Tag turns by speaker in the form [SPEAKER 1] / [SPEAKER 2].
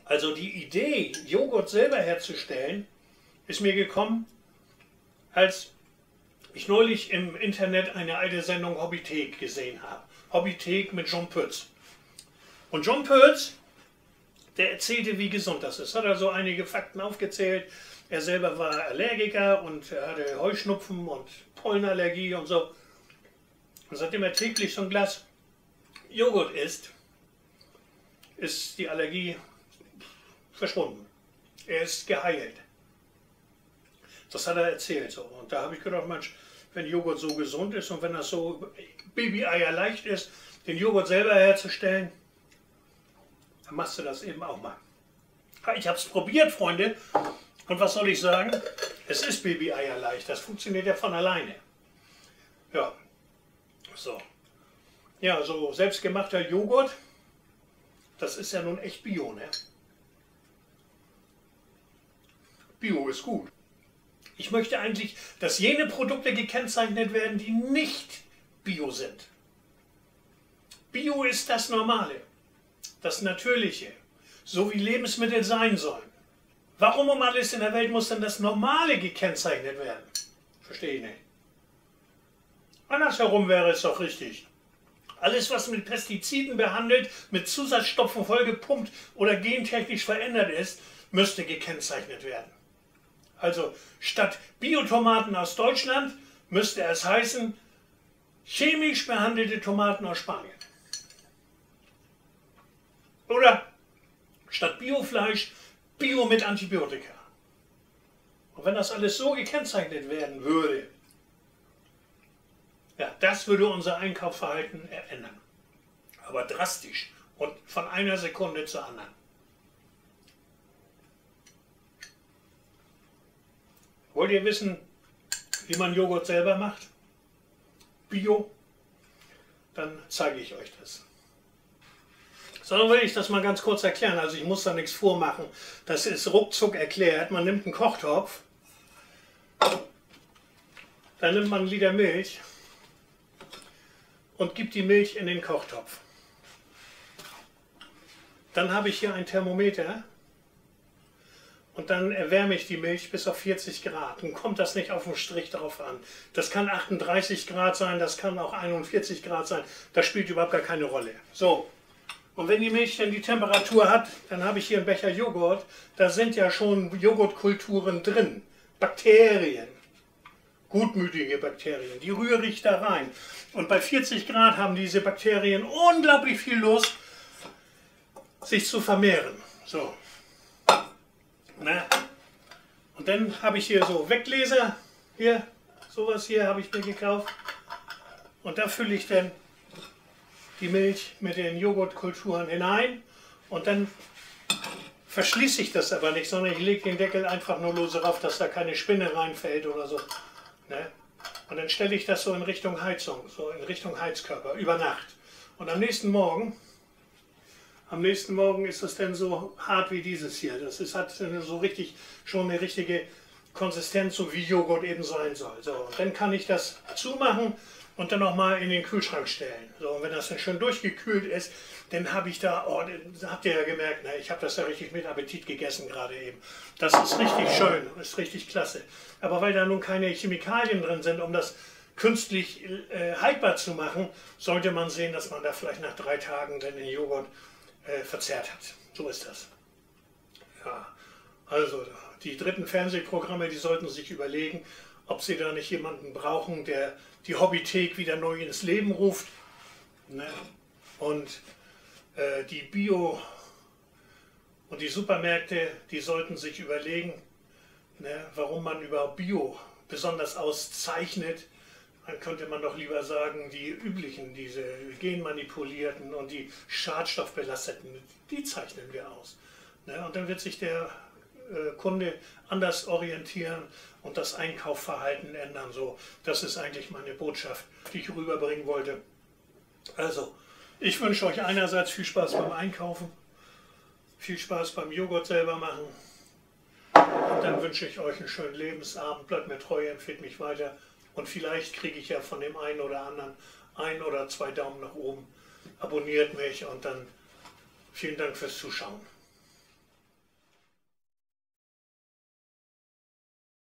[SPEAKER 1] Also die Idee, Joghurt selber herzustellen, ist mir gekommen, als ich neulich im Internet eine alte Sendung Hobbythek gesehen habe. Hobbythek mit John Pütz. Und John Pütz, der erzählte, wie gesund das ist. Hat er so einige Fakten aufgezählt. Er selber war Allergiker und er hatte Heuschnupfen und Pollenallergie und so. Und seitdem er täglich so ein Glas Joghurt isst, ist die Allergie verschwunden. Er ist geheilt. Das hat er erzählt so. Und da habe ich gedacht, Mensch, wenn Joghurt so gesund ist und wenn das so Baby-Eier leicht ist, den Joghurt selber herzustellen, dann machst du das eben auch mal. Ich habe es probiert, Freunde. Und was soll ich sagen? Es ist Baby-Eier leicht. Das funktioniert ja von alleine. Ja, so. Ja, so selbstgemachter Joghurt, das ist ja nun echt Bio, ne? Bio ist gut. Ich möchte eigentlich, dass jene Produkte gekennzeichnet werden, die nicht Bio sind. Bio ist das Normale, das Natürliche, so wie Lebensmittel sein sollen. Warum um alles in der Welt muss denn das Normale gekennzeichnet werden? Verstehe ich nicht. Andersherum wäre es doch richtig. Alles, was mit Pestiziden behandelt, mit Zusatzstoffen vollgepumpt oder gentechnisch verändert ist, müsste gekennzeichnet werden. Also statt Biotomaten aus Deutschland müsste es heißen, chemisch behandelte Tomaten aus Spanien. Oder statt Biofleisch, Bio mit Antibiotika. Und wenn das alles so gekennzeichnet werden würde, ja, das würde unser Einkaufsverhalten ändern. Aber drastisch und von einer Sekunde zur anderen. Wollt ihr wissen, wie man Joghurt selber macht? Bio? Dann zeige ich euch das. Sondern will ich das mal ganz kurz erklären. Also ich muss da nichts vormachen. Das ist ruckzuck erklärt. Man nimmt einen Kochtopf, dann nimmt man einen Liter Milch und gibt die Milch in den Kochtopf. Dann habe ich hier ein Thermometer und dann erwärme ich die Milch bis auf 40 Grad. Nun kommt das nicht auf den Strich drauf an. Das kann 38 Grad sein, das kann auch 41 Grad sein. Das spielt überhaupt gar keine Rolle. So, und wenn die Milch dann die Temperatur hat, dann habe ich hier einen Becher Joghurt. Da sind ja schon Joghurtkulturen drin. Bakterien. Gutmütige Bakterien. Die rühre ich da rein. Und bei 40 Grad haben diese Bakterien unglaublich viel Lust, sich zu vermehren. So. Na. Und dann habe ich hier so Weggläser. Hier, sowas hier habe ich mir gekauft. Und da fülle ich dann die Milch mit den Joghurtkulturen hinein. Und dann verschließe ich das aber nicht, sondern ich lege den Deckel einfach nur lose rauf, dass da keine Spinne reinfällt oder so. Ne? Und dann stelle ich das so in Richtung Heizung, so in Richtung Heizkörper, über Nacht. Und am nächsten Morgen ist es dann so hart wie dieses hier. Das ist, hat so richtig, schon eine richtige Konsistenz, so wie Joghurt eben sein soll. So, und dann kann ich das zumachen und dann nochmal in den Kühlschrank stellen. So, und wenn das dann schön durchgekühlt ist, dann habe ich da, oh, habt ihr ja gemerkt, ne, ich habe das ja richtig mit Appetit gegessen gerade eben. Das ist richtig schön, ist richtig klasse. Aber weil da nun keine Chemikalien drin sind, um das künstlich haltbar zu machen, sollte man sehen, dass man da vielleicht nach 3 Tagen dann den Joghurt verzehrt hat. So ist das. Ja, also die dritten Fernsehprogramme, die sollten sich überlegen, ob sie da nicht jemanden brauchen, der die Hobbythek wieder neu ins Leben ruft. Ne? Und die Bio- und die Supermärkte, die sollten sich überlegen, ne, warum man überhaupt Bio besonders auszeichnet. Dann könnte man doch lieber sagen, die üblichen, diese genmanipulierten und die schadstoffbelasteten, die zeichnen wir aus. Ne? Und dann wird sich der Kunde anders orientieren und das Einkaufsverhalten ändern. So, das ist eigentlich meine Botschaft, die ich rüberbringen wollte. Also, ich wünsche euch einerseits viel Spaß beim Einkaufen, viel Spaß beim Joghurt selber machen und dann wünsche ich euch einen schönen Lebensabend. Bleibt mir treu, empfehlt mich weiter und vielleicht kriege ich ja von dem einen oder anderen 1 oder 2 Daumen nach oben. Abonniert mich und dann vielen Dank fürs Zuschauen.